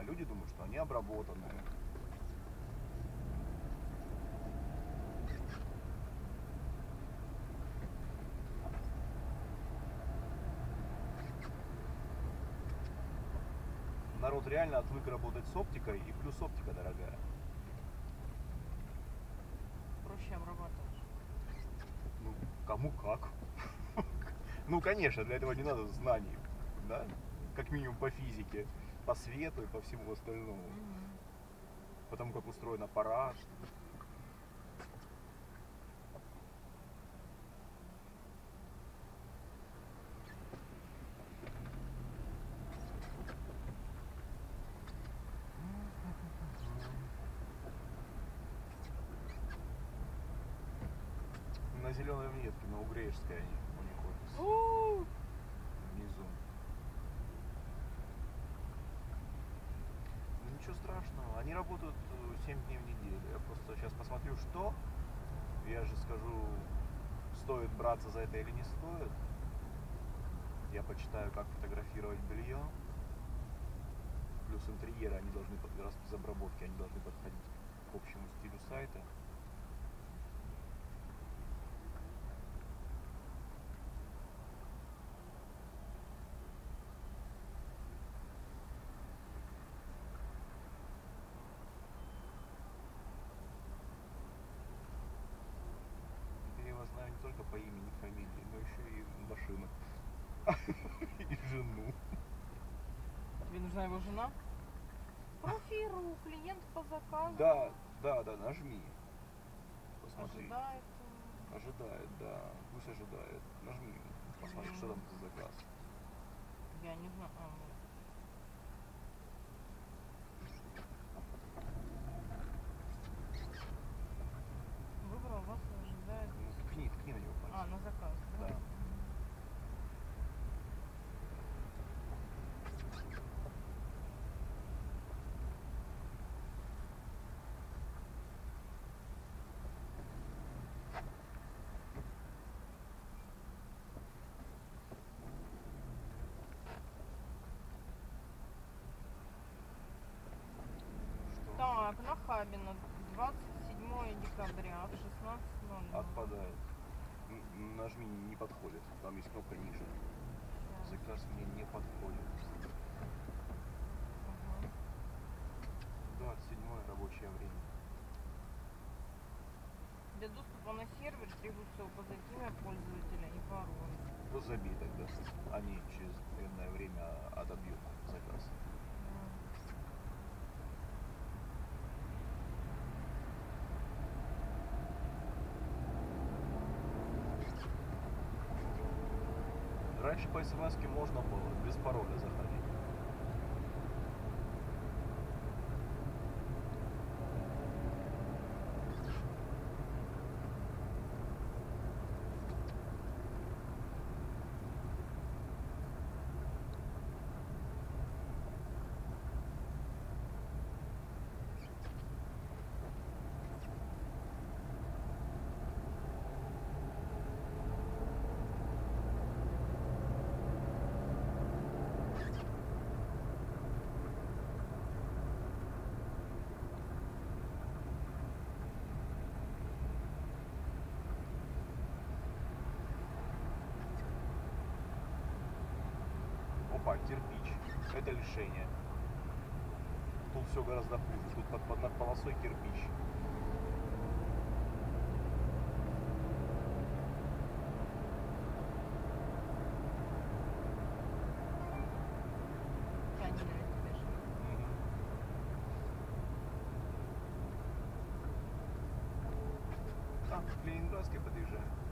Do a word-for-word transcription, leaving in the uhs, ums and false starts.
люди думают, что они обработанные. Народ реально отвык работать с оптикой, и плюс оптика дорогая. Проще обрабатывать. Ну, кому как. Ну, конечно, для этого не надо знаний, да? Как минимум по физике, по свету и по всему остальному. Угу. Потому как устроен аппарат. На зеленой ветке, на Угреевской они у них офис. Внизу. Ну, ничего страшного. Они работают семь дней в неделю. Я просто сейчас посмотрю, что. Я же скажу, стоит браться за это или не стоит. Я почитаю, как фотографировать белье. Плюс интерьеры, они должны, раз без обработки, они должны подходить к общему стилю сайта. Я его знаю не только по имени и фамилии, но еще и машину. И жену. Тебе нужна его жена? Профиру, клиент по заказу. Да, да, да, нажми. Посмотри. Ожидает. Ожидает, да. Пусть ожидает. Нажми. Посмотри, что там за заказ. Я не знаю. А, выбрал вас, ожидает. Ну, ткни, ткни на него пальцем. А, на заказ, да? Да. Так, Нахабино, двадцать седьмое декабря в шестнадцать ноль ноль. Отпадает. Нажми, не подходит. Там есть кнопка ниже. Заказ мне не подходит. Ага. двадцать седьмое рабочее время. Для доступа на сервер требуется указать имя пользователя и пароль. Ну, забей тогда. Они через энное время отобьют заказ. Раньше по смс-ке можно было без пароля заходить. Опа, кирпич. Это лишение. Тут все гораздо хуже. Тут под, под над полосой кирпич. А, к Ленинградской подъезжаем.